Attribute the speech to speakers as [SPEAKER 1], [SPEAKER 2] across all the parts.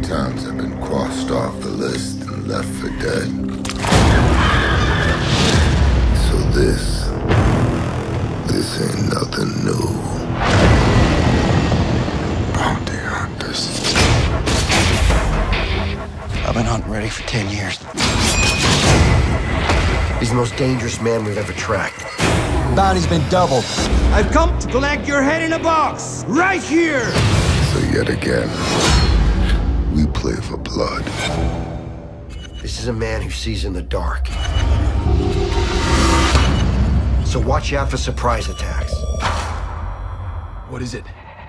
[SPEAKER 1] towns have been crossed off the list and left for dead. So this ain't nothing new. Bounty hunters.
[SPEAKER 2] I've been hunting ready for 10 years.
[SPEAKER 3] He's the most dangerous man we've ever tracked.
[SPEAKER 2] Bounty's been doubled.
[SPEAKER 4] I've come to collect your head in a box, right here!
[SPEAKER 1] So yet again, we play for blood.
[SPEAKER 3] This is a man who sees in the dark. So watch out for surprise attacks.
[SPEAKER 2] What is it?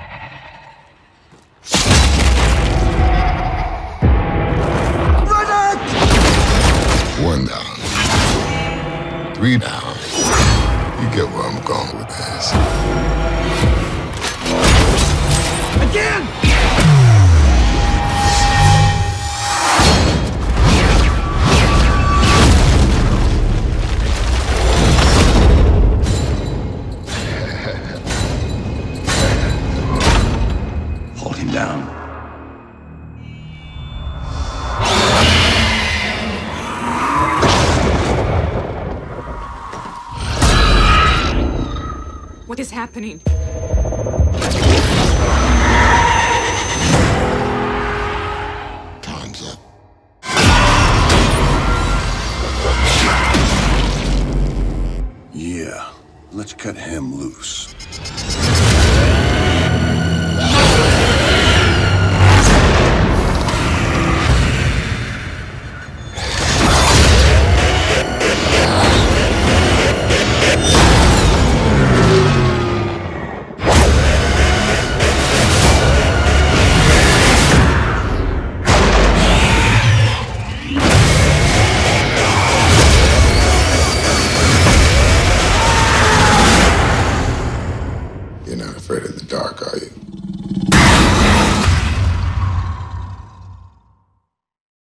[SPEAKER 1] One down. 3 down. You get where I'm going with this.
[SPEAKER 4] Again!
[SPEAKER 2] Hold him down.
[SPEAKER 5] What is happening?
[SPEAKER 1] Time's up.
[SPEAKER 6] Yeah, let's cut him loose.
[SPEAKER 1] You're not afraid of the dark, are you?